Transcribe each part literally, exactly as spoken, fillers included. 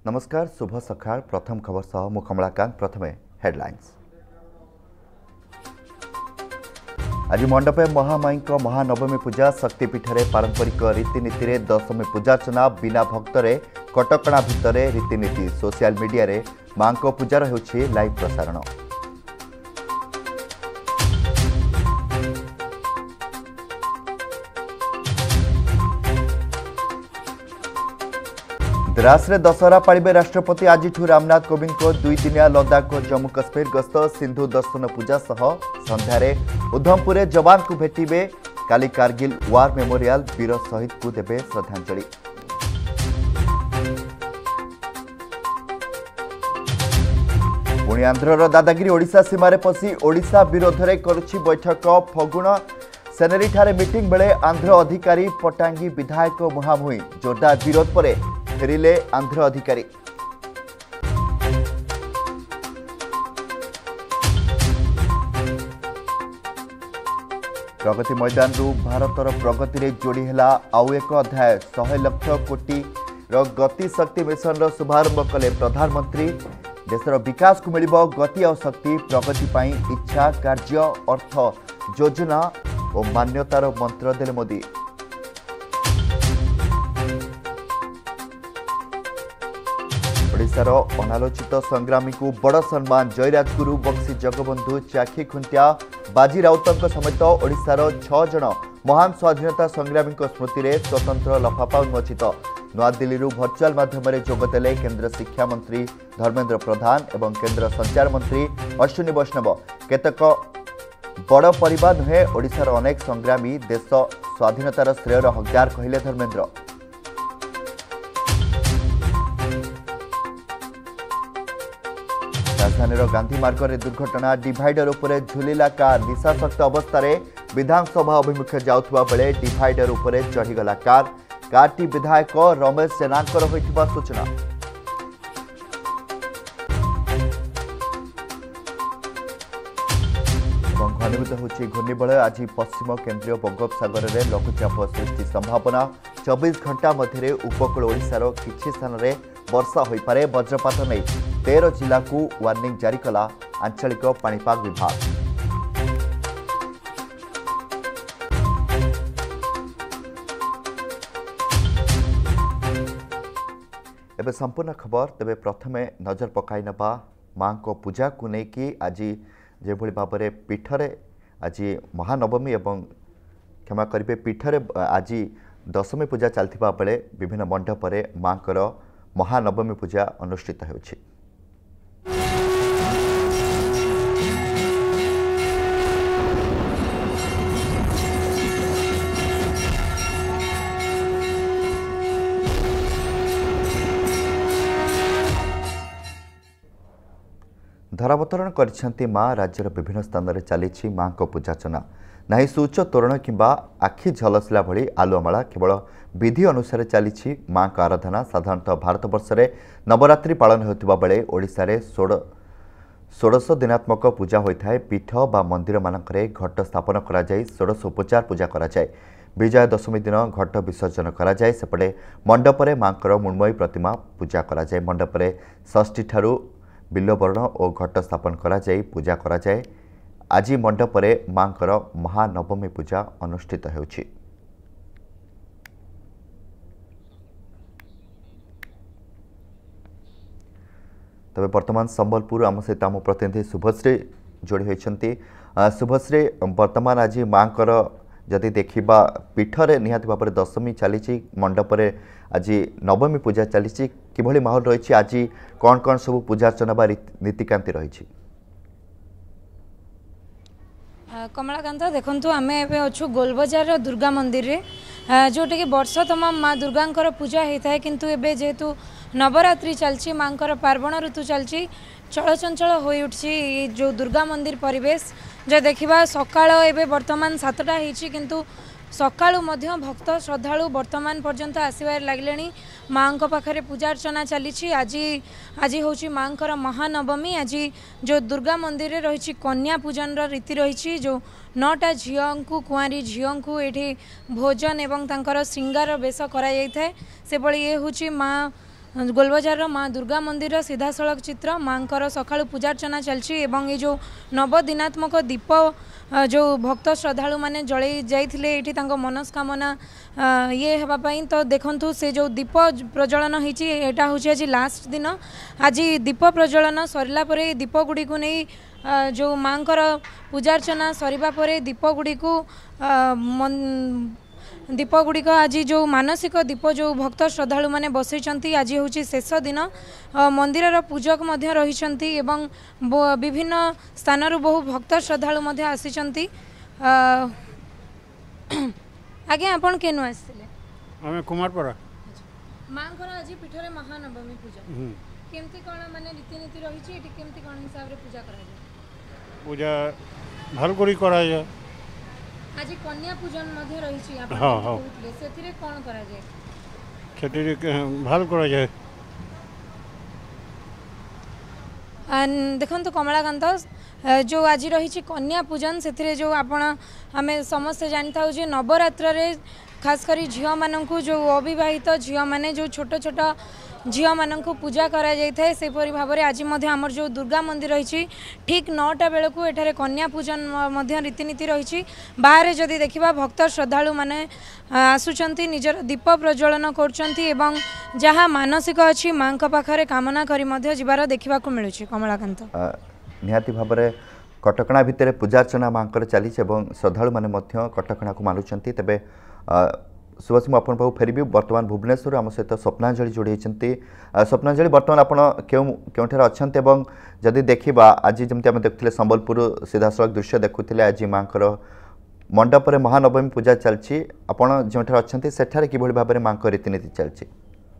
नमस्कार शुभ सकाळ प्रथम खबर सह मु कमलाकांत प्रथमे हेडलाइंस। आज मंडपे महामाई महानवमी पूजा शक्तिपीठ में पारंपरिक रीतिनीति दशमी पूजार्चना बिना भक्तरे कटकणा भितर रीतिनीति सोशल मीडिया रे मां को पूजार होछि लाइव प्रसारण। द्रास रे दशहरा पालिबे राष्ट्रपति आज रामनाथ कोविंद को दुई दिनिया लद्दाख और जम्मू काश्मीर गस्त सिंधु दर्शन पूजा सह संध्यारे उधमपुर जवान को भेटिबे काली कारगिल वार मेमोरियल वीर शहीद को देबे श्रद्धांजलि। पुणी आंध्रर दादागिरी ओडिशा सीमारे पशि ओडिशा विरोध में करुछि बैठक। फगुण सेनेरी ठारे मीटिंग बेले आंध्र अधिकारी पटांगी विधायक मुहांमुही जोरदार विरोध पर फेरिले आंध्र अधिकारी। प्रगति मैदान रु भारतर प्रगति रे जोड़ी हैला आउ एक अध्याय। सौ लाख कोटी रो गति शक्ति मिशन रो शुभारंभ कले प्रधानमंत्री। देशर विकास को मिलिबो गति और शक्ति प्रगति पाई इच्छा कार्य अर्थ योजना और मान्यतार मंत्र देले मोदी। ओडिशार अनालोचित संग्रामी को बड़ सम्मान जयराजगुरु बक्सी जगबंधु चाखी खुंटिया बाजी राउतों समेत ओडिशार छह जन महान स्वाधीनता संग्रामी स्मृति में स्वतंत्र लफाफा उन्मोचित। नूआदिल्ली भर्चुआल माध्यम जोगदेले केंद्र शिक्षा मंत्री धर्मेंद्र प्रधान एवं केंद्र संचार मंत्री अश्विनी वैष्णव। केतक बड़ परिवार नुहे ओडिशार अनेक संग्रामी देश स्वाधीनतार श्रेयर हकदार कहले धर्मेंद्र। राजधानीर गांधी मार्ग में दुर्घटना डिवाइडर उपरे झुलिला कार निशासक्त अवस्था विधानसभा अभिमुखे जाउथबा बेले डिवाइडर उपरे चढ़ीगला कार। कारटी विधायक रमेश जेनांकर होइथिबा सूचना। घनीभूत होछि घूर्णिबलय आज पश्चिम केन्द्रीय बंगोपसागर में लघुचाप सृष्टि संभावना। चौबीस घंटा मध्य उपकूल ओडिशार किछि स्थान में वर्षा हो पारे। वज्रपात नहीं तेरह जिला को वार्निंग जारी कला आंचलिक पाणीपाग विभाग। एबे संपूर्ण खबर तेबे प्रथमे नजर पकाई नबा मां को पूजा को लेकिन आज जो भाव में पीठरे आज महानवमी एवं क्षमा करेंगे पीठरे आज दशमी पूजा चलता बेले विभिन्न मंडप में मां महानवमी पूजा अनुष्ठित होछि। धरावतरण करिसेंती मां राज्यर विभिन्न स्थान में चली मां को पूजार्चना ना सूच तोरण किंबा आखि झलसला भली आलुमाला केवल विधि अनुसार चली मां का आराधना। साधारणतः भारत वर्ष में नवरात्रि पालन होता बेले ओडिशा रे षोड़ षोड़श दिनात्मक पूजा होता है। पीठ बा मंदिर मानकरे घट स्थापन करा जाय षोड़श उपचार पूजा करा जाय। विजया दशमी दिन घट विसर्जन करा जाय। सेपटे मंडपरे मांकर मृण्मयी प्रतिमा पूजा करा जाय। मंडपरे षष्ठी ठारू बिल्ववर्ण और घट स्थापन करा जाय पूजा करा जाय। आज मंडपरे मांकर महानवमी पूजा अनुष्ठित होछि। तबे वर्तमान संबलपुर आम सहित आम प्रतिनिधि शुभश्री जोड़ी होती। शुभश्री वर्तमान आज मांकर जदि देखा पीठरे निहाती भाव में दशमी चली मंडपरे आज नवमी पूजा चली किभली माहौल रही आज कौन कौन सब पूजार्चना बा नीतिकांति रही। कमलाकांत देखु आम एवं अच्छु गोलबजार दुर्गा मंदिर रे जोटा कि वर्ष तमाम माँ दुर्गा पूजा होता है किंतु एबे जेहेतु नवरात्रि चलची माँ पार्वण ऋतु चलची चलचंचल हो उठी जो दुर्गा मंदिर परिवेश जो देखा सकाळ एबे वर्तमान सातटा होती किंतु सकाळु मध्य भक्त श्रद्धालु वर्तमान पर्यंत आसबार लगे माँ पाखे पूजा अर्चना चली। आज आज हूँ माँ महानवमी। आज जो दुर्गा मंदिर रे रही कन्या पूजन रीति रही जो नौटा झीओं को कुआरी झीओं को ये भोजन एवं तांकर श्रृंगार बेश कराई से ये हूँ माँ गोलबजार माँ दुर्गा मंदिर सीधा सड़क चित्र माँ सकाळु पूजार्चना चलछि एवं ये जो नवदिनात्मक दीप जो भक्त श्रद्धालु माने जळै जाइथिले एठी तांको मनस्कामना ये हेबापई तो देखंतु से जो दीप प्रज्वलन होइछि एटा होछि आज लास्ट दिन आज दीप प्रज्वलन सरला परे दीप गुडी को नै जो माँकर पूजार्चना सरिबा परे दीप गुडी को दीप गुड़िक आज जो मानसिक दीप जो भक्त श्रद्धालु माने बसैछंती आज हूँ शेष दिन मंदिर पूजक मध्य रहिछंती एवं विभिन्न स्थान बहु भक्त श्रद्धालु मध्य आसीछंती आगे आपण केनु आसिले हमें कुमारपरा मांकर आज पीठरे महानवमी पूजा केमती कोन माने रीतिनीति रहिछि एठी केमती कोन हिसाब रे पूजा करा जाय पूजा भल करी करा जाय आज कन्या पूजन मध्य रही आप हाँ हाँ से कौन करा जाए खेती भल करा जाए देखो कमलाकांत जो आज रही कन्या पूजन से जो आपण आम समस्ते जानी था नवरात्र रे खास करी झियो माननकु जो अविवाहित झियो माने जो छोट छोट झियो माननकु पूजा करा जाय थाए से परि भाव रे आज मध्य हमर जो दुर्गा मंदिर रही ठीक नौटा बेल को एठारे कन्या पूजन मध्य रीतिनीति रही बाहर जदि देखिबा भक्त श्रद्धालु माने आसुचंती निजर दीप प्रज्वलन करचंती एवं जहाँ मानसिक अछि मांक पाखरे कामना करी मध्य जिबार देखिबा को मिलुछि कमलाकांत निहाती भाव में कटकणा भितर पूजार्चना मांकर चली श्रद्धालु मैंने कटकणा को मानुंट तेरे सुभाष मुझे आपन फेरबी बर्तमान भुवनेश्वर आम सहित स्वप्नांजलि जोड़ी स्वप्नांजलि बर्तमान आप क्यों अच्छा जदि देखा आज जमी आम देखते संबलपुर सीधा सड़क दृश्य देखुले आज मांकर मंडप में महानवमी पूजा चलती आपड़ जो अच्छा सेठारे कि भाव में मां रीतिनीति चलती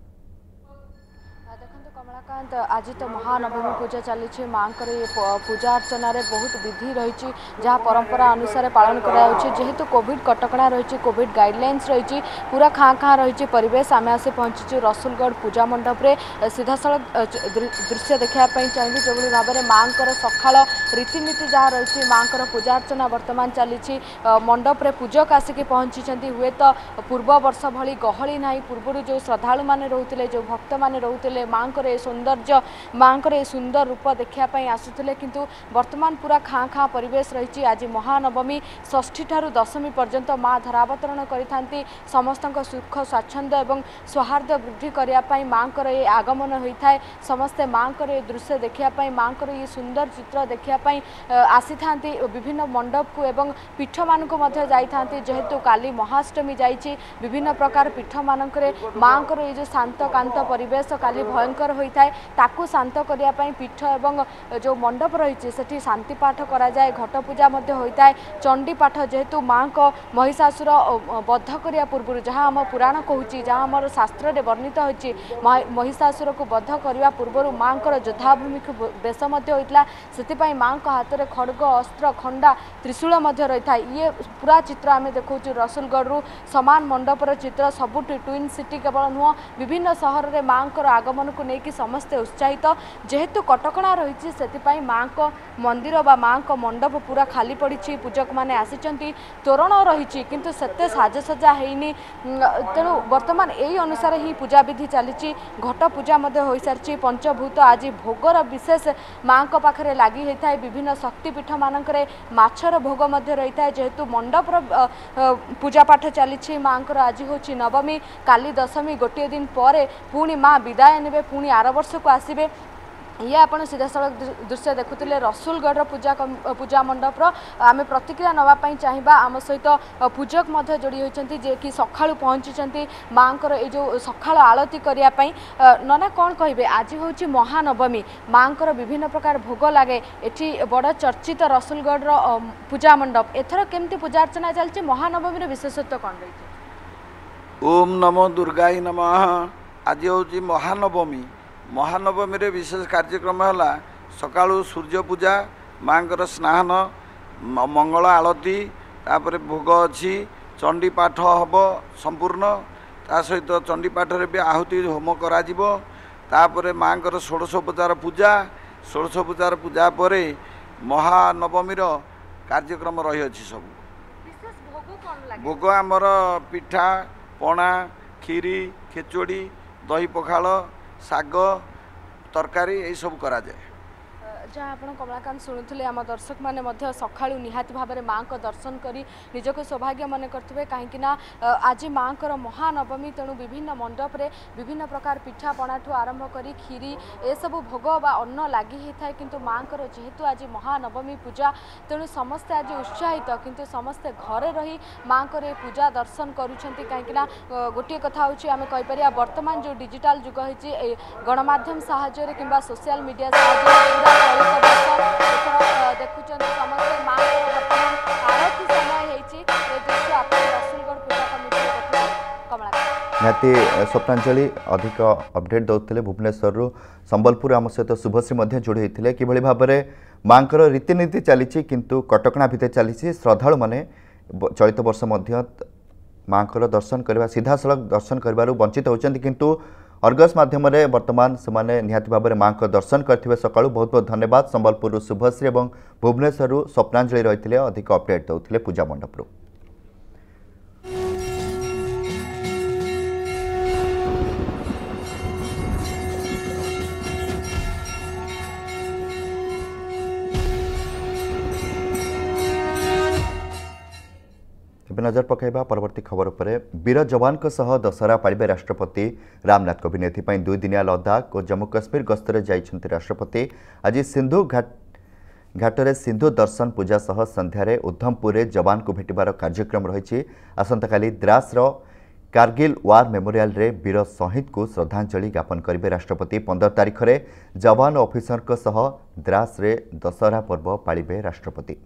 आज तो महानवमी पूजा चली माँ पूजा अर्चना रे बहुत विधि रही जहाँ परंपरा अनुसार पालन करेतु कोविड कटकणा रही कोविड गाइडलाइंस रही पूरा खाँ खाँ रही परिवेश आम आसी पहुँचीचु रसुलगढ़ पूजा मंडप रे सीधा सड़क दृश्य देखापी चाहिए जो भाव में माँ सकाल रीतिनीति जहाँ रही माँ पूजा अर्चना बर्तमान चली मंडप रे पूजक आसिक पहुँची हुए तो पूर्व वर्ष भली गहली ना पूर्व जो श्रद्धालु मैंने रोते जो भक्त मैंने रोते माँ सौंदर्य माँ को सुंदर रूप देखापी आसुले किंतु वर्तमान पूरा खाँ खाँ परिवेश रही आज महानवमी षष्ठी ठारू दशमी पर्यंत माँ धरावतरण करी समस्त सुख स्वाच्छंद्य और सौहार्द वृद्धि करने माँ को ये आगमन होता है समस्ते माँ को ये दृश्य देखापी माँ को ये सुंदर चित्र देखापी आसी था विभिन्न मंडप को एवं पीठ मानक जाती जेहेतु काली महाअष्टमी जाइए विभिन्न प्रकार पीठ मानक माँ को ये जो शांत कांत परिवेश काली भयंकर होता है ताकू शांत करने पीठ एवं जो मंडप रही से शांति पाठ करा जाए घट पूजा होता है चंडी पाठ जेहेतु माँ को महिषासुर बद्ध करने पूर्व जहाँ आम पुराण कहूँ जहाँ आम शास्त्र में वर्णित होती महिषासुर को बद्ध करने पूर्व माँ को योद्धाभूमि बेश होता से माँ को हाथ में खड़ग अस्त्र खंडा त्रिशूल रही है ये पूरा चित्र आम देखा रसुलगढ़ समान मंडपर चित्र सबुठ ट्विन सिटी केवल नुह विभिन्न सहर में माँ को आगमन को लेकिन समस्ते उत्साहित जेहेतु कटकणा रही से माँ को मंदिर बा माँ को मंडप पूरा खाली पड़ी पूजक मैंने आसी तोरण रही किंतु सेते साजसजा है तेणु बर्तमान यही अनुसार ही पूजा विधि चली घट पूजा हो सारी पंचभूत आज भोगर विशेष माँ को पाखे लगी होता है विभिन्न शक्तिपीठ मानक माछर भोग रही है जेहेतु मंडप पूजा पाठ चली माँ को आज हूँ नवमी काली दशमी गोटे दिन पर पुणी माँ विदाय ने पुणी आर वर्ष को आसबे ये आपन सीधा सड़क दृश्य देखुले रसुलगढ़ पूजा पूजा मंडपर आम प्रतिक्रिया नापी चाहिए आम सहित पूजक जोड़ी होती जे कि सकाळु पहुँची माँ को जो सकाळ आलती करने नना कौन कहे आज हूँ महानवमी माँ को विभिन्न प्रकार भोग लगे एटी बड़ चर्चित रसुलगढ़ पूजा मंडप एथर केमती पूजा अर्चना चलती महानवमी विशेषत्व कौन रही ओम नमो दुर्गाई नमः आज हूँ महानवमी महानवमी रे विशेष कार्यक्रम है सकाळु सूर्य पूजा माँ स्नान मंगल आलती तापर भोग अच्छी चंडी पाठ हम संपूर्ण ता सहित चंडी पाठ भी आहुति होम कर माँ षोडशोपचार पूजा षोडशोपचार पूजा पर महानवमी कार्यक्रम रही सब भोग आमर पिठा पणा खीरी खेचोड़ी दही पखाल ଶାଗ ତରକାରୀ ଏଇସବୁ କରାଯାଏ। जहाँ आप कमलाकांत शुणुले आम दर्शक मैंने सका निहाती भाव में माँ को दर्शन कर निजक सौभाग्य मन करेंगे कहीं आज माँ को महानवमी तेणु विभिन्न मंडप रे विभिन्न प्रकार पिठापणा ठू आरंभ कर खीरी ए सब भोग बा अन्न लगी होता है किंतु माँ को जेहेतु आज महानवमी पूजा तेणु समस्ते आज उत्साहित किंतु समस्ते घरे रही माँ को पूजा दर्शन करुँच कहीं गोटे कथा हूँ आम कहीपर बर्तमान जो डिजिटाल जुग होती गणमाध्यम साहाय्य कि सोशल मीडिया साहाय्य देखुं समस्त माँ बर्तमान आरती समय होती दृश्य आप रसुलगढ़ पूजा कमिटी कमला निहाती स्वप्नांजलि अधिक अपडेट दौले भुवनेश्वर संबलपुर आम सहित शुभश्री जोड़ी होते किभली भाव में माँ रीतिनीति चली किंतु कटकणा भितर चली श्रद्धालु मैंने चलित वर्ष माँ दर्शन करने सीधा सड़क दर्शन कर वंचित होती किंतु अर्गस माध्यम वर्तमान से निहाती भाव में माँ को दर्शन करते सका बहुत बहुत धन्यवाद संबलपुर शुभश्री और भुवनेश्वर स्वप्नांजलि रही अधिक अपडेट दौले पूजा मंडप। नजर पकाइबा परवर्ती खबर पर वीर जवान दशहरा पालिबे राष्ट्रपति रामनाथ कोविंद एथिपाई दुई दिनिया लद्दाख और जम्मू काश्मीर गस्तरे जाइछन्ति राष्ट्रपति आज सिंधु घाट घाटरे सिंधु दर्शन पूजा सह संध्यारे उधमपुर जवान को भेटिबार कार्यक्रम रही आसंताकाली द्रासर कारगिल वार मेमोरियल रे वीर शहीद को श्रद्धांजलि ज्ञापन करेंगे राष्ट्रपति पंद्रह तारीख में जवान ऑफिसर सह द्रास रे दशहरा पर्व पालिबे राष्ट्रपति।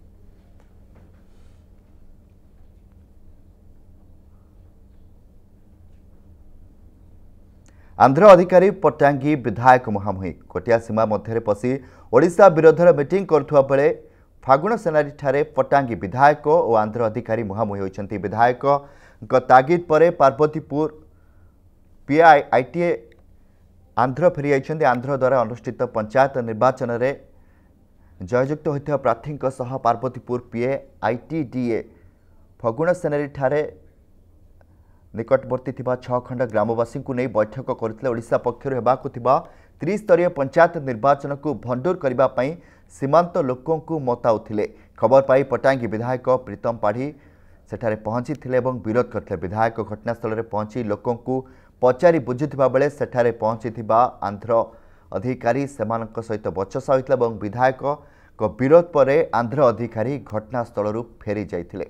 आंध्र अधिकारी पट्टांगी विधायक मुहांमुही कोटिया सीमा मध्य पशि ओडिशा विरोध मीटिंग करुवा बेले फागुण सेनारी ठारे पट्टांगी विधायक और आंध्र अधिकारी मुहांमुही होइछन्ति। विधायक तागिद पर पार्वतीपुर पीआईटीए आंध्र फेरी आइछन्ति। आंध्र द्वारा अनुष्ठित पंचायत निर्वाचन में जययुक्त होता प्रार्थी पार्वतीपुर पीआईटीडीए फागुण सेनारी ठारे निकटवर्ती छह खंड ग्रामवासी को नहीं बैठक करते ओडिशा पक्षर हेबाकु त्रिस्तरीय पंचायत निर्वाचन को भंडूर करने सीमांत लोकों को मताउथिले। खबर पाई पटांगी विधायक प्रीतम पाढ़ी सेठारे पहुंची थे और विरोध करते। विधायक घटनास्थल में पहुंची लोकों को पचारि बुझुथिबा बेले सेठारे पहुंची आंध्र अधिकारी सेमानक सहित बचसा होइतला और विधायक को विरोध पर आंध्र अधिकारी घटनास्थल फेरी जाइथिले।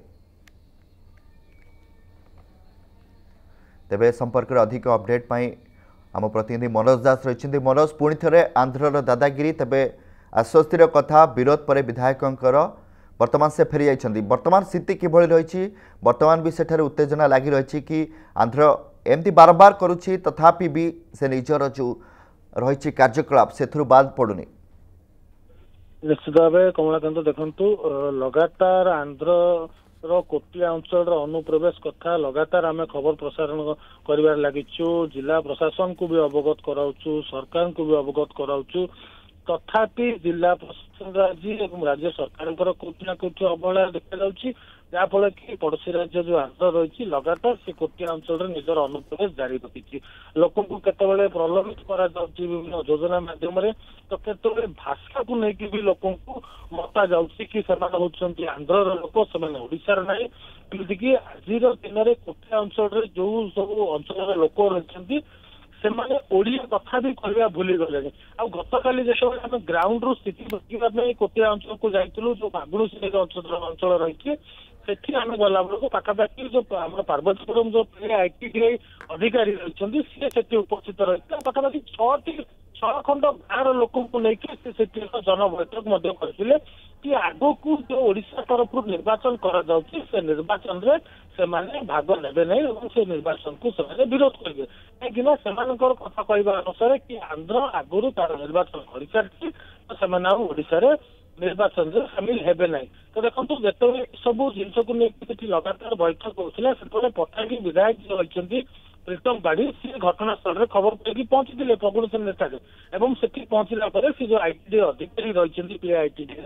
तेबे संपर्क में अधिक अपडेट पाई आम प्रतिनिधि मनोज दास रही। मनोज पुणी थे आंध्रर दादागिरी तेबे आश्वस्तिर कथा विरोध पर विधायकंकर वर्तमान से फेरी जाइछन्ति। वर्तमान स्थिति किभଳି रही वर्तमान भी सेठारे उत्तेजना लगी रही कि आंध्र एमती बारंबार करुछि तथापि भी से निजर जो रही कार्यकलाप से बाद पड़ुनी। निश्चित भाव कमलाकांत देखु लगातार आंध्र कोटिया अंचल अनुप्रवेश कथा लगातार आम खबर प्रसारण कर लगिचु। जिला प्रशासन को भी अवगत कराऊँ सरकार को भी अवगत कराऊँ तथापि जिला प्रशासन राज्य और राज्य सरकार कोटिना कोटी अवहेला देखा जाऊँगी जहाँफल कि पड़ोशी राज्य जो आंध्र रही लगातार से कोटिया अंचल निजर अनुप्रवेश जारी रखी लोक केतबे प्रलोभित करा विभिन्न योजना माध्यम तो केतबे भाषा को लेकिन भी लोक मता जाऊँगी कि से आंध्र लोक से ओडिशार नहीं कि आज दिन में कोटिया अंचल जो सब अंचल लोक रही से ओडिया कथा भी कहवा भूली गले। आ गतकाली जो आम ग्राउंड रू स्थिति देखा कोटिया अंचल को जाइलु जो फागुण सेनारी अंचल अंचल रही सेठी आम गला बेलू पाखापाखि जो आम पार्वतीपुरम जो आईटीडीआई अधिकारी रही सी उपस्थित रही पाखापाखि छटी छह खंड गाँव लोक लेकिन जन बैठक करते कि आगो को जो ओडिशा तरफ निर्वाचन करा जाउछि से निर्वाचन रे से माने भाग नेबे नहीं और से निर्वाचन को से विरोध करेंगे कहीं से कथा कहवा अनुसार कि आंध्र आगुरी तार निर्वाचन कर सारी तो से ओडिशा रे निर्वाचन में सामिल हेबे नहीं। तो देखो जो सब जिनस को लेकिन लगातार बैठक होता से पटांगी विधायक जो रही प्रीतम पाढ़ी सी घटनास्थल में खबर पाई पहुंची थे फागुण सेनारी ठारे और से पहुंचला सी जो आईटीडी अधिकारी रही पीआईटीडी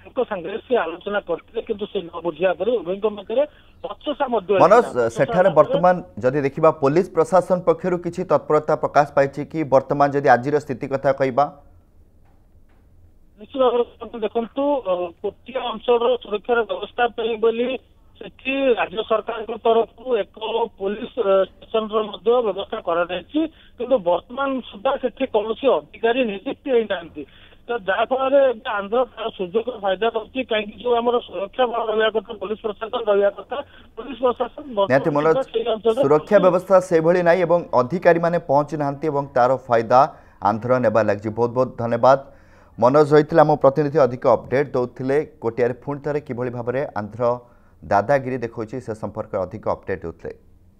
संगे से आलोचना करते किंतु से न बुझिया पर उभयଙ୍କ मध्य बचसा मध्य मनोज सेठारे वर्तमान जदि देखिबा पुलिस प्रशासन पक्षरु किछि तत्परता प्रकाश पाइछि कि वर्तमान जदि आजिर स्थिति कथा कहबा निश्चित भाव देखु कोटिया अंचल सुरक्षार व्यवस्था बोली सेठी राज्य सरकार तरफ एक पुलिस स्टेशन व्यवस्था कराई किंतु वर्तमान सुधा से कौन अधिकारी नियुक्ति होती तो जहाँफल आंध्र सुजोग फायदा करती कहीं जो आम सुरक्षा बल रहा कथा पुलिस प्रशासन रहा कथा पुलिस प्रशासन मनोज सुरक्षा व्यवस्था से भली नाही एवं अधिकारी माने पहुंची नांती एवं तार फायदा आंध्र नेबा लागि बहुत बहुत धन्यवाद मनोज होइतिला आम प्रतिनिधि अधिक अपडेट दौथिले कोटियारे पुणी थरे किभली भाबरे आंध्र दादागिरी देखौछि से संपर्क अधिक अपडेट होते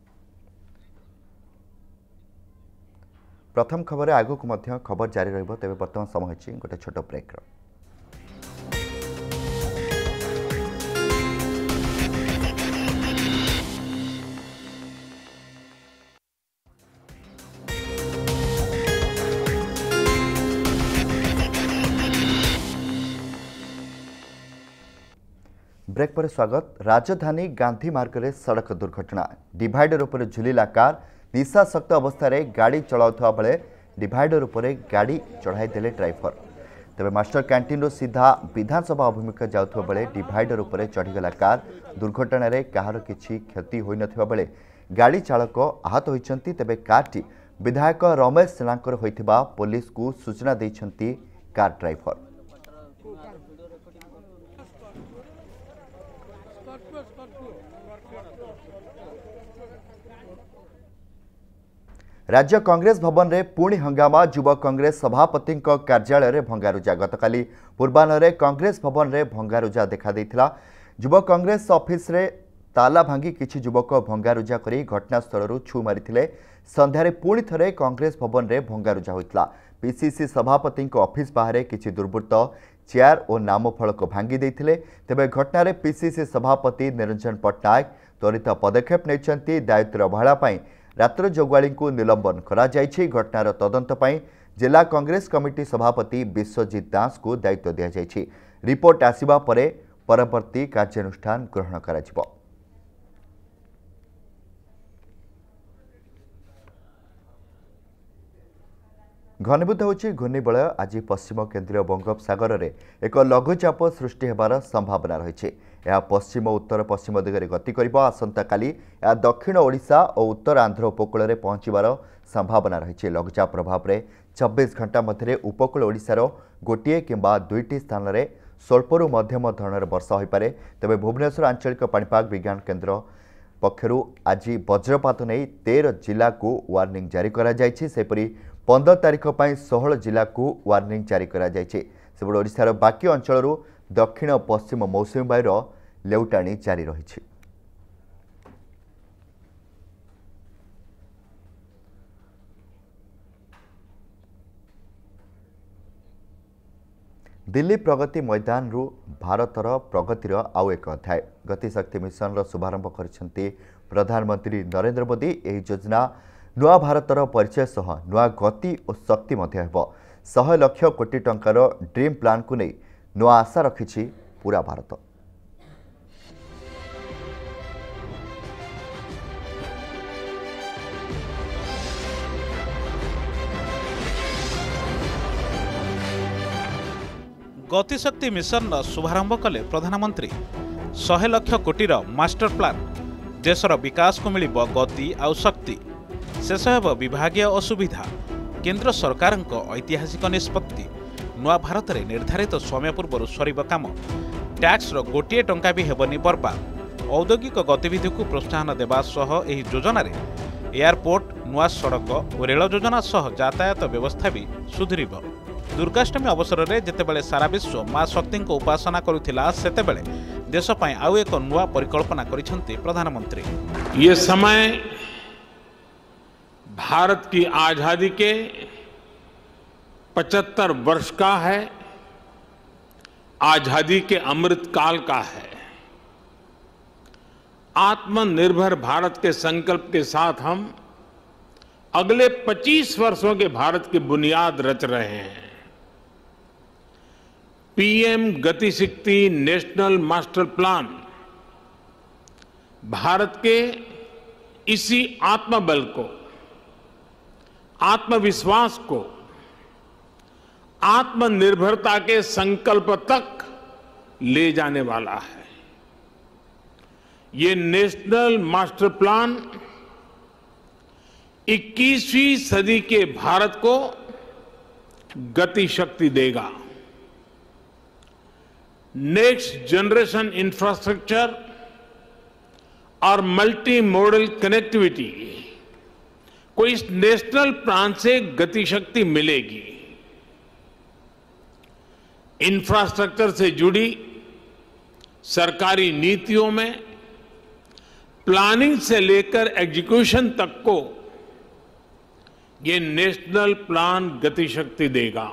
प्रथम खबर आगु को मध्य खबर जारी रहिबो तेबे वर्तमान समय अछि गोटे छोट ब्रेक रो ब्रेक पर स्वागत राजधानी गांधी मार्ग में सड़क दुर्घटना डिवाइडर उपर झुलिला कार निशासक्त अवस्था गाड़ी चलाउथवा बेले डिवाइडर उपर गाड़ी चढ़ाई देले ड्राइवर तेबे मास्टर कैंटीन सीधा विधानसभा अभिमुखे जाउथवा बेले डिवाइडर उपर चढ़ीगला कार दुर्घटना रे कहार किछि क्षति होई नथिबा बेले गाड़ी चालक आहत होइछंती तेबे कारटी विधायक रमेश सेनाकर होइथिबा पुलिस को सूचना दैछंती कार ड्राइवर राज्य कांग्रेस भवन रे पुणी हंगामा युवा कांग्रेस सभापति कार्यालय रे भंगारुजा गतकाली पूर्वाह्न कांग्रेस भवन रे भंगारुजा देखा देथिला युवा कांग्रेस ऑफिस रे ताला भांगी किछि युवक भंगारुजा करी घटनास्थल छु मारिथिले संध्यारे पुणी थरे कांग्रेस भवन रे भंगारुजा होइतला पीसीसी सभापति ऑफिस बाहर किछि दुर्बृत्त चेयर और नामफलक भांगी देथिले तेबे घटना रे पीसीसी सभापति निरंजन पट्टनायक त्वरित पदक्षेप नैछंती दायित्व अवहेला पई रात्र जोगवाली को निलंबन करा जायछि घटनार तदंत पई जिला कांग्रेस कमिटी सभापति विश्वजीत दास को दायित्व दिया जायछि रिपोर्ट आसिबा परे परवर्ती कार्यानुष्ठान ग्रहण करा जिवो घनीभूत होछि घूर्णिबलय आज पश्चिम केन्द्रीय बंगोपसागर में एक लघुचाप सृष्टि होबार संभावना रही है पश्चिम उत्तर पश्चिम दिगरे गति करिबो आसंता काली या दक्षिण ओडिशा और उत्तर आंध्र उपकूल में पहुंचबार संभावना रही लघुचाप प्रभाव में चौबीस घंटा मध्य उपकूल ओडिशार गोटे किंबा दुईटी स्थान में स्वल्परू मध्यम धरणर वर्षा हो पारे तेबे भुवनेश्वर आंचलिक पाणीपाग विज्ञान केन्द्र पक्षरु आज वज्रपात नहीं तेरह जिला को वार्निंग जारी करा जायछि सेपरि पंद्रह तारीख पर षोहल जिला को वार्निंग जारी करा जायछि सेबड़ ओडिशार बाकी अंचल दक्षिण पश्चिम मौसुमी वायुर लेउटाणी जारी रही दिल्ली प्रगति मैदान रु भारतर प्रगतिर आउ एक अध्याय गतिशक्ति मिशन शुभारंभ करिसेंती प्रधानमंत्री नरेंद्र मोदी एही योजना नुआ भारतर परिचय सह नुआ गति और शक्ति मध्य हेबो सौ लाख कोटी टंकार ड्रीम प्लान को नहीं नुआ आशा रखिछि पूरा भारत। गतिशक्ति मिशन शुभारंभ कले प्रधानमंत्री सौ लाख कोटीर मास्टर प्लान देशर विकास को मिलिबो गति आउ शक्ति शेष हेब विभागीय असुविधा केंद्र सरकार ऐतिहासिक निष्पत्ति नुआ भारत में निर्धारित समय पूर्व सर काम टैक्स गोटे टंका भी हेबनी बर्बाद औद्योगिक गतिविधि को प्रोत्साहन देवा सह एही योजना रे एयरपोर्ट नुआ सड़क और रेल योजना सह यातायात व्यवस्था भी सुधरिब। दुर्गाष्टमी अवसर में जितेबाला सारा विश्व माँ शक्ति को उपासना करुथिला सेतेबेले देश पई आउ एक नुआ परिकल्पना करिसेंती प्रधानमंत्री। ये समय भारत की आजादी के पचहत्तर वर्ष का है, आजादी के अमृत काल का है। आत्मनिर्भर भारत के संकल्प के साथ हम अगले पच्चीस वर्षों के भारत की बुनियाद रच रहे हैं। पीएम गति शक्ति नेशनल मास्टर प्लान भारत के इसी आत्मबल को, आत्मविश्वास को, आत्मनिर्भरता के संकल्प तक ले जाने वाला है। ये नेशनल मास्टर प्लान इक्कीसवीं सदी के भारत को गति शक्ति देगा। नेक्स्ट जनरेशन इंफ्रास्ट्रक्चर और मल्टी मॉडल कनेक्टिविटी को इस नेशनल प्लान से गति शक्ति मिलेगी। इंफ्रास्ट्रक्चर से जुड़ी सरकारी नीतियों में प्लानिंग से लेकर एग्जीक्यूशन तक को ये नेशनल प्लान गति शक्ति देगा।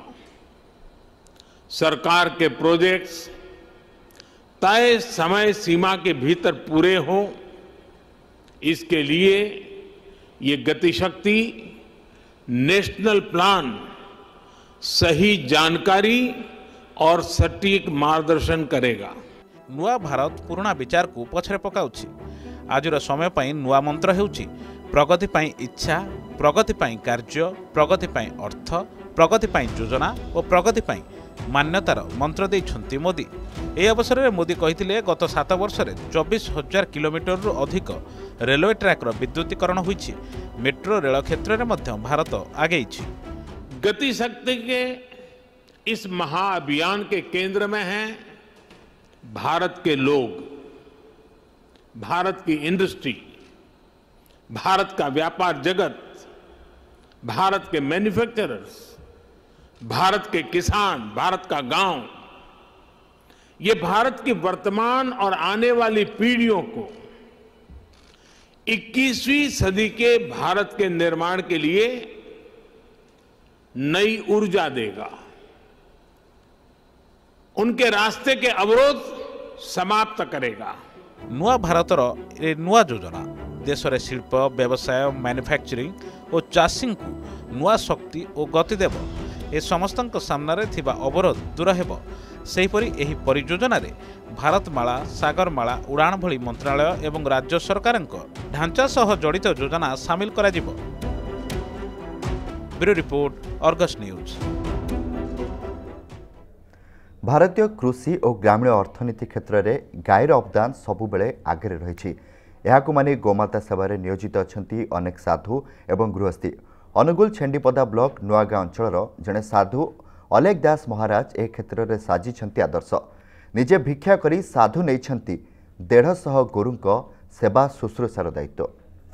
सरकार के प्रोजेक्ट्स तय समय सीमा के भीतर पूरे हों, इसके लिए ये गति शक्ति नेशनल प्लान सही जानकारी और सटीक मार्गदर्शन करेगा। नुआ भारत पुराना विचार को पछरे पकाउछि। आजर समय पाई नुआ मंत्र हेउछि प्रगति पाई इच्छा, प्रगति पाई कार्य, प्रगति पाई अर्थ, प्रगति पाई योजना और प्रगति पाई मान्यतार मंत्र देइछन्ति मोदी। ए अवसर में मोदी कहिथिले गत सात वर्ष में चौबीस हजार किलोमीटर रु अधिक रेलवे ट्रैक विद्युतीकरण होइछि। मेट्रो रेल क्षेत्र में मध्य भारत आगेइछि। गति शक्ति के इस महाअभियान के केंद्र में हैं भारत के लोग, भारत की इंडस्ट्री, भारत का व्यापार जगत, भारत के मैन्युफैक्चरर्स, भारत के किसान, भारत का गांव। ये भारत की वर्तमान और आने वाली पीढ़ियों को इक्कीसवीं सदी के भारत के निर्माण के लिए नई ऊर्जा देगा। उनके रास्ते के अवरोध समाप्त करेगा। नुआ भारतर ए नुआ योजना देश में शिल्प, व्यवसाय, मैन्युफैक्चरिंग और चाषी को नुआ शक्ति और गति देव। ए समस्त सामने थिबा अवरोध दूर हेब। सेहीपरि एही परियोजना रे भारतमाला, सागरमाला, उड़ान भली मंत्रालय एवं राज्य सरकारक ढांचा सह जड़ित योजना सामिल करा जिवो। Bureau report, Argus news. भारतीय कृषि और ग्रामीण अर्थनीति क्षेत्र में गायर अवदान सबुबले आगे रही। यहाकु मानि गोमाता सेवारे नियोजित अछंती अनेक साधु एवं गृहस्थी। अनुगुल छेंडीपदा ब्लॉक नुआगाँ अंचल जड़े साधु अलेख दास महाराज ए क्षेत्र में साजिछंती आदर्श। निजे भिक्षा करी साधु नेइछंती डेढ़ सौ गुरुंक सेवा शुश्रूषार दायित्व।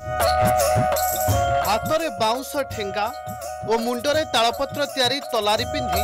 हाथरे बाउंस ठेंगा और मुंडरे तालपत्र तैयारी तलारी पिंधि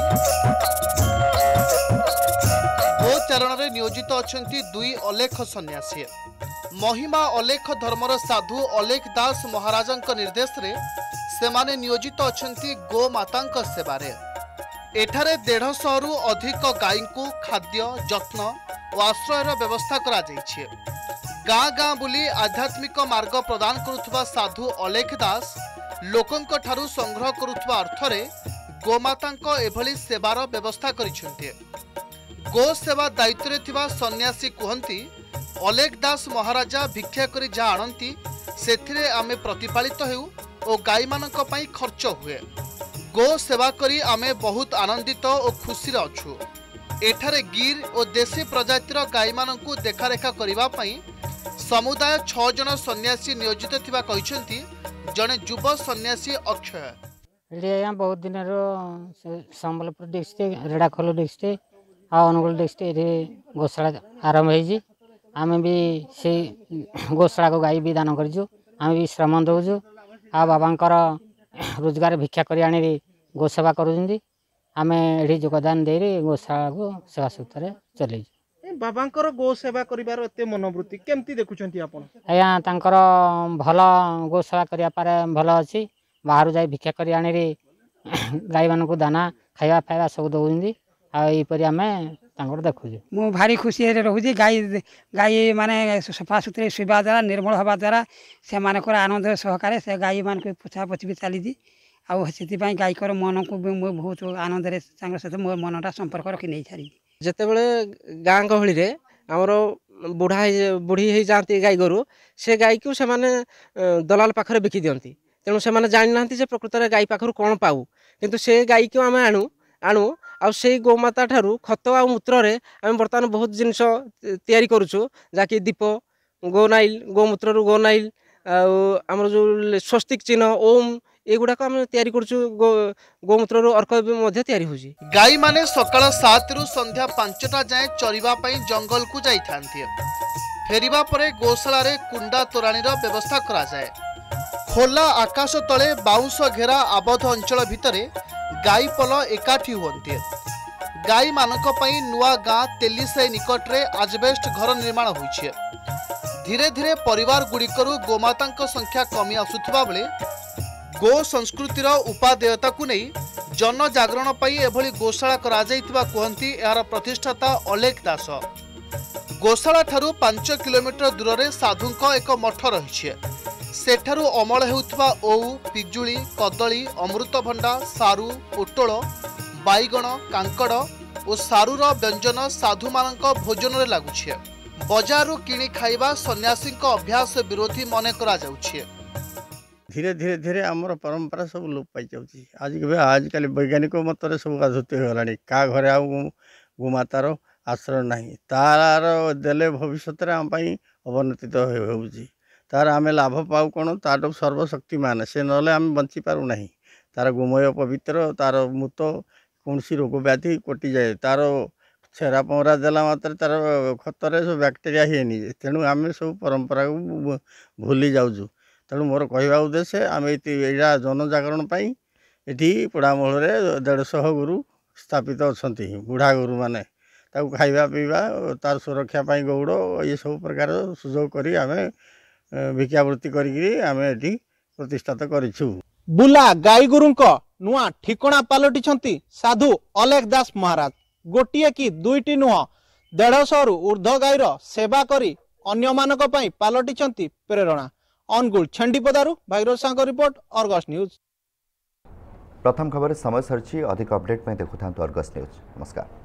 गोचरण में नियोजित अछंती दुई अलेख सन्यासी। महिमा अलेख धर्मर साधु अलेख दास महाराजंक निर्देश रे सेमाने नियोजित अछंती गो मातांक सेवारे। एठारे डेढ़ सौ रु अधिक गाई को खाद्य, जत्न और आश्रयर व्यवस्था करा जाइछे। गाँ गाँ बुली आध्यात्मिक मार्ग प्रदान करुथुवा साधु अलेख दास लोकंक ठारू संग्रह करुथुवा अर्थरे गोमातांक एभली सेवार व्यवस्था करिसेंते। गो सेवा दायित्व थिबा सन्यासी कहंती अलेख दास महाराजा भिक्षा करी जा आणंती सेथिरे आमे प्रतिपालित हेउ और गाई मानक पई खर्च हुए। गो सेवा करी आमे बहुत आनंदित और खुशी अछु। एठारे गिर और देशी प्रजातिर गाई मानकु देखारेखा करिबा पई समुदाय छह जन सन्यासी नियोजित थिबा कहिसेंती जने युव सन्यासी अक्षय। एरिया बहुत दिन रो संबलपुर डिस्ट्रिक्ट, रेडाखोल डिस्ट्रिक्ट आ अनुगुल डिस्ट्रिक्ट गोशाला आरंभ होइजी। आमे भी से गोशाला को गाई भी दान करजु। आमे भी श्रम दउजु। आ बाबांकर रोजगार भिक्षा करी आनी गो सेवा करूँ। आम ये योगदान दे गोशाला को सेवा सूत्र चल। बाबांकर गो सेवा करिवार एते मनोवृत्ति केमती देखुछंती आपण? आया तांकर भल गो सेवा करिया पारे भल अछि। बाहर जाई भिक्षा करी आनी गाई मान को दाना खाଇବା फाଇବା सब दउंदी। आ एपरि आमे तांकर देखुछु। मु भारी खुशी रे रहूजी। गाई गाई माने सफा सुतरे सेवा द्वारा निर्मल हवा द्वारा से मानकर आनंद सहकारे से गाई मान को पोछा पोछ भी चली। आ से गायकर मन को बहुत आनंद रे सहित मो मनटा संपर्क रखी नहीं छाड़ी। ଯେତେବେଳେ ଗାଁ ଗହଳିରେ ଆମର ବୁଢ଼ା ବୁଢ଼ୀ ହେଇଯାଆନ୍ତି ଗାଈ ଗୋରୁ ସେ ଗାଈକୁ ସେମାନେ ଦଲାଲ ପାଖରେ ବିକି ଦିଅନ୍ତି। ତେଣୁ ସେମାନେ ଜାଣିନାହାନ୍ତି ଯେ ପ୍ରକୃତରେ ଗାଈ ପାଖରୁ କ'ଣ ପାଉ, କିନ୍ତୁ ସେ ଗାଈକୁ ଆମେ ଆଣୁ ଆଣୁ ଆଉ ସେଇ ଗୋମାତା ଠାରୁ ଖତ ଆଉ ମୂତ୍ରରେ ଆମେ ବର୍ତ୍ତମାନ ବହୁତ ଜିନିଷ ତିଆରି କରୁଛୁ, ଯାହାକି ଦୀପ, ଗୋନାଇଲ ଗୋମୂତ୍ରରୁ ଗୋନାଇଲ ଆଉ ଆମର ଯେଉଁ ସ୍ୱସ୍ତିକ ଚିହ୍ନ ଓମ୍ ଏଗୁଡ଼ାକ ଆମେ ତିଆରି କରୁଛୁ। ଗୋ ଗୋମୂତ୍ରରୁ ଅର୍କ ମଧ୍ୟ ତିଆରି ହେଉଛି। ଗାଈ ମାନେ ସକାଳ ସାତରୁ ସନ୍ଧ୍ୟା ପାଞ୍ଚଟା ଯାଏଁ ଚରିବା ପାଇଁ ଜଙ୍ଗଲକୁ ଯାଇଥାନ୍ତି। ଫେରିବା ପରେ ଗୋଶାଳାରେ କୁଣ୍ଡା ତୋରାଣୀର ବ୍ୟବସ୍ଥା କରାଯାଏ। ଖୋଲା ଆକାଶ ତଳେ ବାଉଁଶ ଘେରା ଆବଦ୍ଧ ଅଞ୍ଚଳ ଭିତରେ ଗାଈ ପଲ ଏକାଠି ହୁଅନ୍ତି। ଗାଈ ମାନଙ୍କ ପାଇଁ ନୂଆ ଗାଁ ତେଲିସାହି ନିକଟରେ ଆଜବେଷ୍ଟ ଘର ନିର୍ମାଣ ହୋଇଛି। ଧୀରେ ଧୀରେ ପରିବାର ଗୁଡ଼ିକରୁ ଗୋମାତାଙ୍କ ସଂଖ୍ୟା କମି ଆସୁଥିବା ବେले गो संस्कृतिर उपादेयताକୁ ନେଇ जनजागरण ପାଇଁ एभली गोशाला कराଯାଇଥିବା कहନ୍ତି एहार प्रतिष्ठाता अलेख दास। गोशाला ठारू पांच किलोमीटर दूर रे साधुंक एक मठ रही सेठारू अमल हेउथवा ओउ पिजुली कदली अमृतभंडा सारू पोटल बैगण कांकड़ और सारूर व्यंजन साधु मानक भोजन रे लागुछे। बजारू किणी खाइबा सन्यासी अभ्यास विरोधी मन करा जाउछे। धीरे धीरे धीरे आमर परंपरा सब लोप पाई जाउछि। आज आजकल वैज्ञानिक मतर सब आधुत होगलानी का घरे आ गोमातार आश्रय नहीं तार देले भविष्य आम अवनति तो होउछि। तार आम लाभ पाऊ कौन तार सर्वशक्तिमान से ना आम बंची पारू नहीं। तार गोमय पवित्र तार मूत कौन रोग व्याधि कटि जाए। तार छेरा पहरा देला मात्र तार खतर सब बैक्टेरिया हेनी तेणु आम सब परंपरा को भूली जाऊँ। तेणु मोर कहवा उद्देश्य आम यहाँ जनजागरण ये पोड़ामूल देढ़श गुरु स्थापित अच्छा बुढ़ा गुरु माने खाइबा पीवा तार सुरक्षा गौड़ ये सब प्रकार सुजोग करी आम भिक्षावृत्ति करी प्रतिष्ठात करिछु। बुला गाई गुरुंक नुआ ठिकणा पलटि साधु अलेख दास महाराज। गोटिए कि दुईटी नुह देढ़श रु ऊर्ध्व गाईर सेवा करी अन्य मानक पई पलटि प्रेरणा। अनुगुल छंडीपदारू भाईरोसा रिपोर्ट अर्गस न्यूज। प्रथम खबर समय सरची अधिक अपडेट में देखुता अर्गस न्यूज। नमस्कार।